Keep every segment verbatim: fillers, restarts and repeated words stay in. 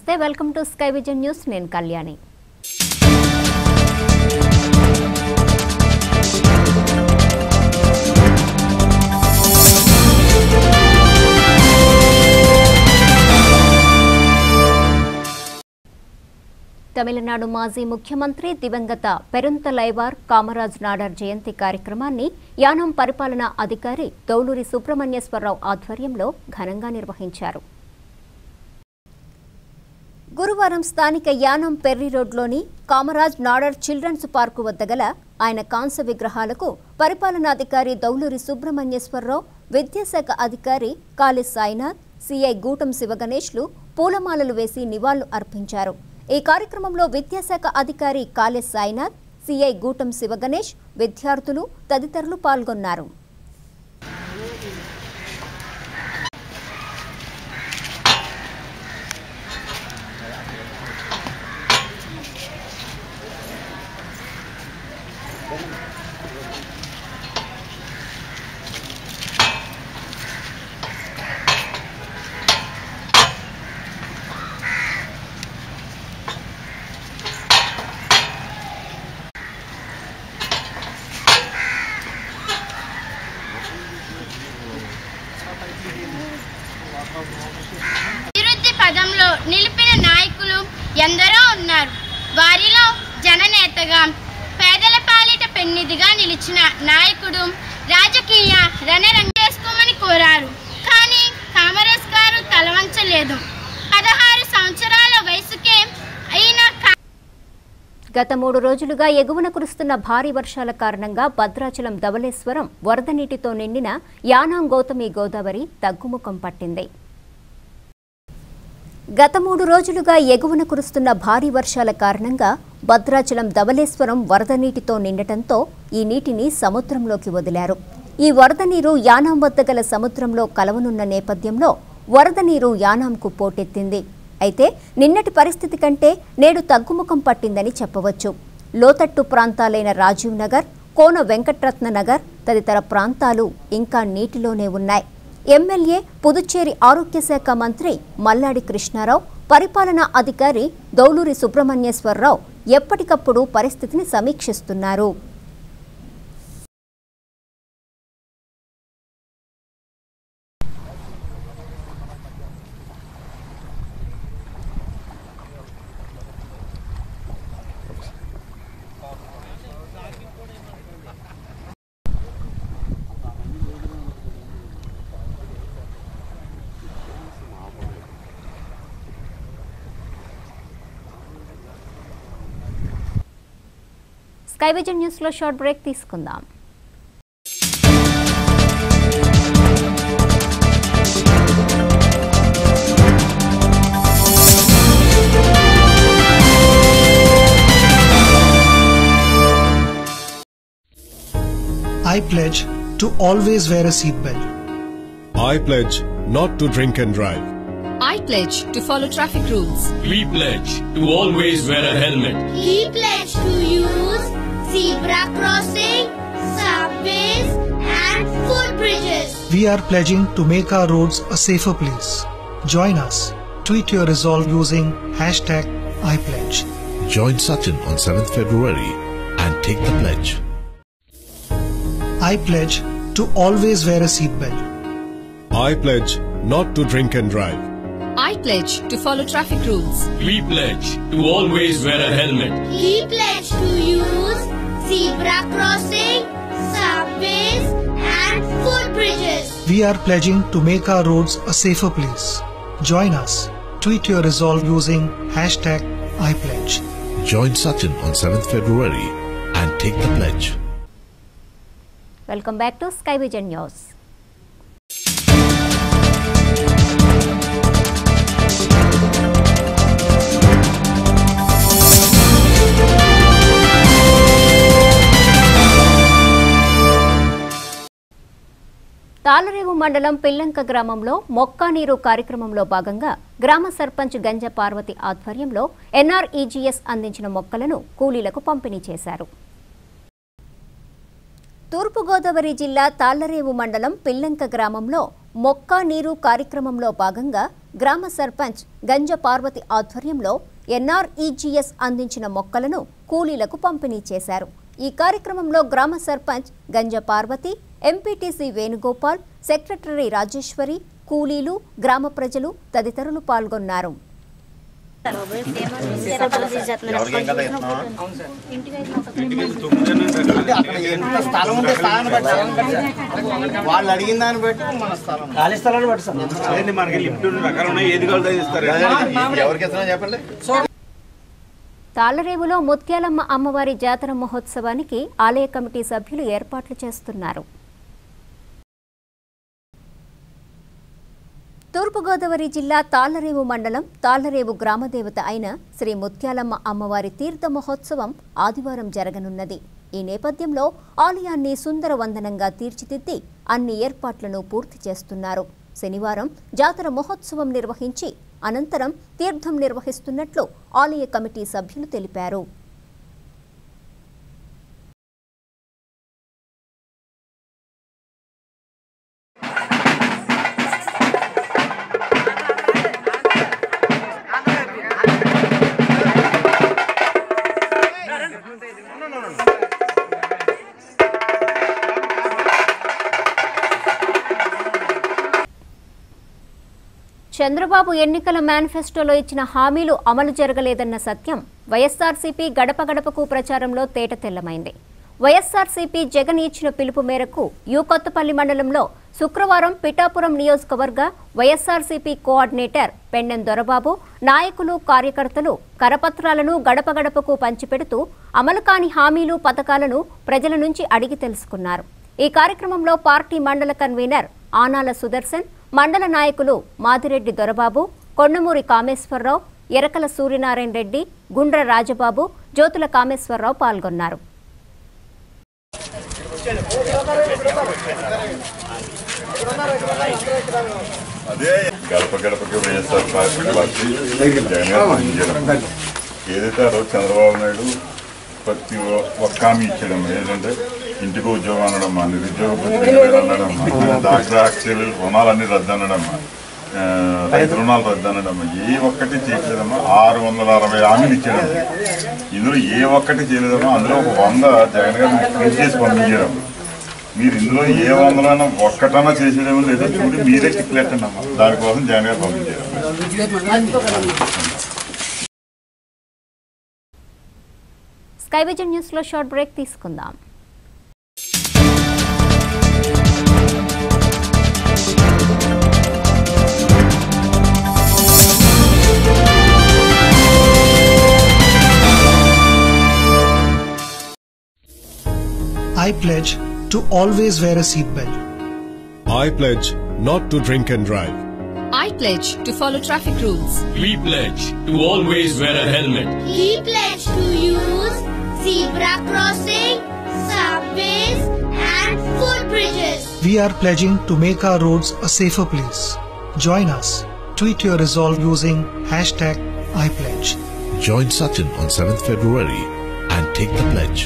నమస్తే welcome to Sky Vision News నేను కళ్యాణి తమిళనాడు మాజీ ముఖ్యమంత్రి దివంగత పెరుంతలైవార్ కామరాజ్ నాడార్ జయంతి కార్యక్రమాన్ని యానం పరిపాలనా అధికారి దౌలూరి సుబ్రహ్మణ్యేశ్వరరావు ఆధ్వర్యంలో ఘనంగా నిర్వహించారు. గురువారం స్థానిక యానం పెర్రి రోడ్లోని కామరాజ్ నాడార్ చిల్డ్రన్స్ పార్కు వద్ద గల ఆయన కాంస్య విగ్రహాలకు పరిపాలనాధికారి దౌలూరి సుబ్రహ్మణ్యేశ్వరరావు, విద్యాశాఖ అధికారి కాళీ సాయినాథ్, సిఐ గూటం శివగణేష్లు పూలమాలలు వేసి నివాళులు అర్పించారు. ఈ కార్యక్రమంలో విద్యాశాఖ అధికారి కాళీ సాయినాథ్, సిఐ గూటం శివగణేష్, విద్యార్థులు తదితరులు పాల్గొన్నారు. అభివృద్ధి పదంలో నిలిపిన నాయకులు ఎందరో ఉన్నారు. వారిలో జననేతగా, పేదల పాలిట పెన్నిదిగా నిలిచిన నాయకుడు రాజకీయ రణరంగం చేసుకోమని కోరారు. కానీ కామరాజ్ గారు తలవంచలేదు. పదహారు సంవత్సరాల వయసుకే అయిన గత మూడు రోజులుగా ఎగువన కురుస్తున్న భారీ వర్షాల కారణంగా భద్రాచలం ధవళేశ్వరం వరద నీటితో నిండిన యానాం గౌతమి గోదావరి తగ్గుముఖం పట్టింది. గత మూడు రోజులుగా ఎగువన కురుస్తున్న భారీ వర్షాల కారణంగా భద్రాచలం ధవళేశ్వరం వరద నీటితో నిండటంతో ఈ నీటిని సముద్రంలోకి వదిలారు. ఈ వరద నీరు యానాం వద్ద గల సముద్రంలో కలవనున్న నేపథ్యంలో వరద నీరు యానాంకు పోటెత్తింది. అయితే నిన్నటి పరిస్థితి కంటే నేడు తగ్గుముఖం పట్టిందని చెప్పవచ్చు. లోతట్టు ప్రాంతాలైన రాజీవ్ నగర్, కోన వెంకట్రత్న నగర్ తదితర ప్రాంతాలు ఇంకా నీటిలోనే ఉన్నాయి. ఎమ్మెల్యే, పుదుచ్చేరి ఆరోగ్య శాఖ మంత్రి మల్లాడి కృష్ణారావు, పరిపాలనా అధికారి దౌలూరి సుబ్రహ్మణ్యేశ్వరరావు ఎప్పటికప్పుడు పరిస్థితిని సమీక్షిస్తున్నారు. స్కై విజన్ న్యూస్ లో షార్ట్ బ్రేక్ తీసుకుందాం. I pledge to always wear a seatbelt. I pledge not to drink and drive. I pledge to follow traffic rules. We pledge to always wear a helmet. We pledge to use zebra crossing, subways and footbridges. We are pledging to make our roads a safer place. Join us. Tweet your resolve using hashtag I pledge. Join Sachin on seventh February and take the pledge. I pledge to always wear a seatbelt. I pledge not to drink and drive. I pledge to follow traffic rules. We pledge to always wear a helmet. We pledge to use zebra crossing, subways and footbridges. We are pledging to make our roads a safer place. Join us. Tweet your resolve using hashtag I pledge. Join Sachin on seventh February and take the pledge. Welcome back to Sky Vision News. Tallarevu మండలం పిల్లంక గ్రామంలో మొక్కా నీరు కార్యక్రమంలో భాగంగా గ్రామ సర్పంచ్ గంజ పార్వతి ఆధ్వర్యంలో NREGS అందించిన మొక్కలను కూలీలకు పంపిణీ చేశారు. తూర్పుగోదావరి జిల్లా తాళ్లరేవు మండలం పిల్లంక గ్రామంలో మొక్క నీరు కార్యక్రమంలో భాగంగా గ్రామ సర్పంచ్ గంజ పార్వతి ఆధ్వర్యంలో ఎన్ఆర్ఈజీఎస్ అందించిన మొక్కలను కూలీలకు పంపిణీ చేశారు. ఈ కార్యక్రమంలో గ్రామ సర్పంచ్ గంజ పార్వతి, ఎంపీటీసీ వేణుగోపాల్, సెక్రటరీ రాజేశ్వరి, కూలీలు, గ్రామ ప్రజలు తదితరులు పాల్గొన్నారు. వాళ్ళు అడిగిన దాన్ని బట్టి మన స్థలం ఖాళీ స్థలాన్ని బట్టి సార్ మనకి లిఫ్ట్ రకాలు ఉన్నాయి. ఏది కావాలో ఇస్తారు. ఎవరికి ఇస్తున్నా చెప్పండి. తాళ్లరేవులో ముత్యాలమ్మ అమ్మవారి జాతర మహోత్సవానికి ఆలయ కమిటీ సభ్యులు ఏర్పాట్లు చేస్తున్నారు. తూర్పుగోదావరి జిల్లా తాళ్లరేవు మండలం తాళ్లరేవు గ్రామదేవత అయిన శ్రీ ముత్యాలమ్మ అమ్మవారి తీర్థ మహోత్సవం ఆదివారం జరగనున్నది. ఈ నేపథ్యంలో ఆలయాన్ని సుందర వందనంగా తీర్చిదిద్ది అన్ని ఏర్పాట్లను పూర్తి చేస్తున్నారు. శనివారం జాతర మహోత్సవం నిర్వహించి అనంతరం తీర్థం నిర్వహిస్తున్నట్లు ఆలయ కమిటీ సభ్యులు తెలిపారు. చంద్రబాబు ఎన్నికల మేనిఫెస్టోలో ఇచ్చిన హామీలు అమలు జరగలేదన్న సత్యం వైఎస్ఆర్సీపీ గడప గడపకు ప్రచారంలో తేటతెల్లమైంది. వైఎస్ఆర్సీపీ జగన్ ఇచ్చిన పిలుపు మేరకు యు కొత్తపల్లి మండలంలో శుక్రవారం పిఠాపురం నియోజకవర్గ వైఎస్ఆర్సీపీ కోఆర్డినేటర్ పెన్నెం దొరబాబు, నాయకులు, కార్యకర్తలు కరపత్రాలను గడప గడపకు పంచిపెడుతూ అమలు కాని హామీలు, పథకాలను ప్రజల నుంచి అడిగి తెలుసుకున్నారు. ఈ కార్యక్రమంలో పార్టీ మండల కన్వీనర్ ఆనాల సుదర్శన్, మండల నాయకులు మాదిరెడ్డి దొరబాబు, కొండమూరి కామేశ్వరరావు, ఎరకల సూర్యనారాయణ రెడ్డి, గుండ్ర రాజబాబు, జ్యోతుల కామేశ్వరరావు పాల్గొన్నారు. అదే గడప గడపకి వైఎస్ఆర్ పార్టీ ఏదైతే ఆ రోజు చంద్రబాబు నాయుడు ప్రతి ఒక్క హామీ ఇచ్చాడమ్మా. ఏంటంటే ఇంటికి ఉద్యోగం అనడమ్మా, నిరుద్యోగ అనడమ్మా, డాక్టర్ ఆక్సిజన్ రుణాలన్నీ రద్దు అనడమ్మా, రైతు రుణాలు రద్దు అనడమ్మా, ఏ ఒక్కటి చేయలేదమ్మా. ఆరు వందల అరవై హామీలు ఇచ్చాడమ్మా. ఇందులో ఏ ఒక్కటి చేయలేదమ్మా. అందులో ఒక వంద జగన్ గారు ప్రింట్ చేసి పంపించారమ్మా. మీరు ఇందులో ఏ వందలైనా ఒక్కటన్నా చేసేదేమో లేదో చూడి మీరే టిక్లెట్టండి అమ్మా. దానికోసం జగన్ గారు పంపించారు. స్కై విజన్ న్యూస్ లో షార్ట్ బ్రేక్ తీసుకుందాం. I pledge to always wear a seatbelt. I pledge not to drink and drive. I pledge to follow traffic rules. We pledge to always wear a helmet. We pledge to use zebra crossing, subways and footbridges. We are pledging to make our roads a safer place. Join us. Tweet your resolve using hashtag I pledge. Join Sachin on seventh February and take the pledge.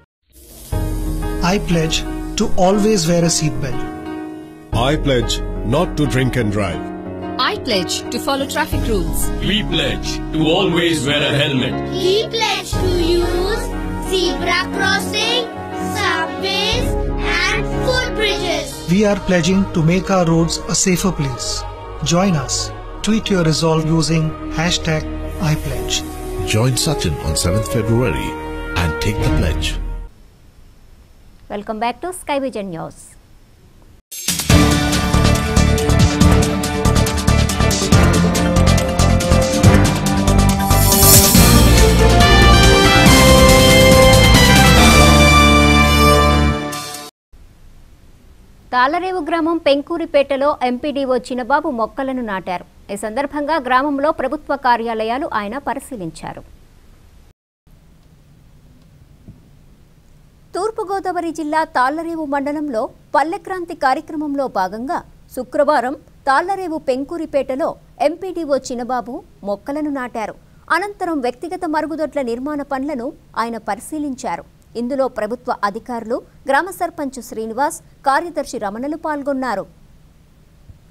I pledge to always wear a seatbelt. I pledge not to drink and drive. I pledge to follow traffic rules. We pledge to always wear a helmet. We pledge to use zebra crossing, subways and footbridges. We are pledging to make our roads a safer place. Join us. Tweet your resolve using hashtag I pledge. Join Sachin on seventh February and take the pledge. Welcome back to Sky Vision News. Tallarevu గ్రామం పెంకూరిపేటలో MPDO చిన్నబాబు మొక్కలను నాటారు. ఈ సందర్భంగా గ్రామంలో ప్రభుత్వ కార్యాలయాలు ఆయన పరిశీలించారు. తూర్పుగోదావరి జిల్లా తాళ్లరేవు మండలంలో పల్లెక్రాంతి కార్యక్రమంలో భాగంగా శుక్రవారం తాళ్లరేవు పెంకూరిపేటలో ఎంపీడీఓ చిన్నబాబు మొక్కలను నాటారు. అనంతరం వ్యక్తిగత మరుగుదొడ్ల నిర్మాణ పనులను ఆయన పరిశీలించారు. ఇందులో ప్రభుత్వ అధికారులు, గ్రామ సర్పంచ్ శ్రీనివాస్, కార్యదర్శి రమణలు పాల్గొన్నారు.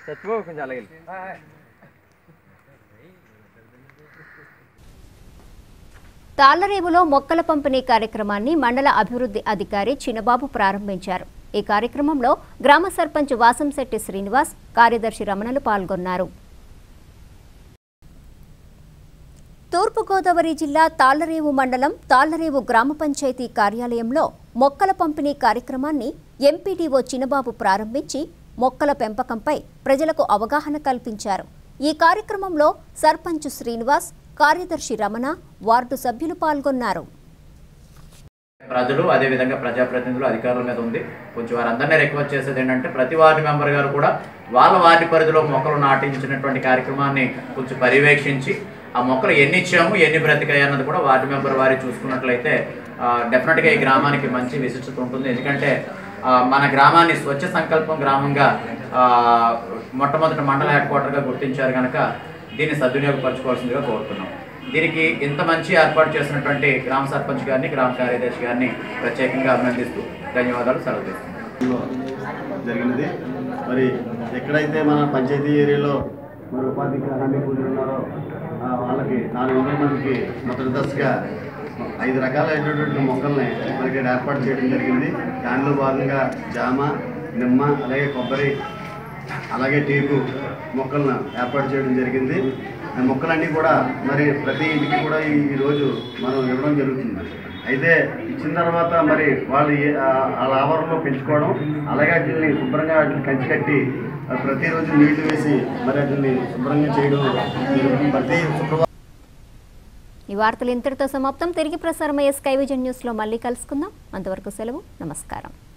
తాళ్లరేవులో మొక్కల పంపిణీ కార్యక్రమాన్ని మండల అభివృద్ధి అధికారి చిన్నబాబు ప్రారంభించారు. ఈ కార్యక్రమంలో గ్రామ సర్పంచ్ వాసంశెట్టి శ్రీనివాస్, కార్యదర్శి రమణలు పాల్గొన్నారు. తూర్పుగోదావరి జిల్లా తాళ్లరేవు మండలం తాళ్లరేవు గ్రామ పంచాయతీ కార్యాలయంలో మొక్కల పంపిణీ కార్యక్రమాన్ని ఎంపీడీఓ చిన్నబాబు ప్రారంభించి మొక్కల పెంపకంపై ప్రజలకు అవగాహన కల్పించారు. ఈ కార్యక్రమంలో సర్పంచ్ శ్రీనివాస్, కార్యదర్శి రమణ, వార్డు సభ్యులు పాల్గొన్నారు. ప్రజలు అదేవిధంగా ప్రజాప్రతినిధులు అధికారుల మీద ఉంది. కొంచెం వారందరినీ రిక్వెస్ట్ చేసేది ఏంటంటే ప్రతి వార్డు మెంబర్ గారు కూడా వాళ్ళ వార్డు పరిధిలో మొక్కలు నాటించినటువంటి కార్యక్రమాన్ని కొంచెం పర్యవేక్షించి ఆ మొక్కలు ఎన్ని ఇచ్చాము ఎన్ని బ్రతికాయి అన్నది కూడా వార్డు మెంబర్ వారి చూసుకున్నట్లయితే డెఫినెట్గా ఈ గ్రామానికి మంచి విశిష్టత ఉంటుంది. ఎందుకంటే మన గ్రామాన్ని స్వచ్ఛ సంకల్పం గ్రామంగా మొట్టమొదటి మండల హెడ్ క్వార్టర్గా గుర్తించారు కనుక దీన్ని సద్వినియోగపరచుకోవాల్సిందిగా కోరుతున్నాం. దీనికి ఇంత మంచి ఏర్పాటు చేసినటువంటి గ్రామ సర్పంచ్ గారిని, గ్రామ కార్యదర్శి గారిని ప్రత్యేకంగా అభినందిస్తూ ధన్యవాదాలు సెలవు తీసుకుంటాం. జరిగినది మరి ఎక్కడైతే మన పంచాయతీ ఏరియాలో మరి ఉపాధి హామీ కూలీలు ఉన్నారో వాళ్ళకి నాలుగు వందల మందికి మొదటి దశగా ఐదు రకాలైనటువంటి మొక్కల్ని మనకి ఏర్పాటు చేయడం జరిగింది. దానిలో భాగంగా జామ, నిమ్మ, అలాగే కొబ్బరి, అలాగే టేకు మొక్కలను ఏర్పాటు చేయడం జరిగింది. ఆ మొక్కలన్నీ కూడా మరి ప్రతి ఇంటికి కూడా ఈరోజు మనం ఇవ్వడం జరుగుతుంది. అయితే ఇచ్చిన తర్వాత మరి వాళ్ళు వాళ్ళ ఆవరణలో పెంచుకోవడం, అలాగే వాటిని శుభ్రంగా వాటిని కంచి కట్టి ప్రతిరోజు నీళ్లు వేసి మరి వాటిని శుభ్రంగా చేయడం జరుగుతుంది. ప్రతి శుక్రవారం. ఈ వార్తలు ఇంతటితో సమాప్తం. తిరిగి ప్రసారమయ్యే స్కై విజన్ న్యూస్లో మళ్ళీ కలుసుకుందాం. అంతవరకు సెలవు. నమస్కారం.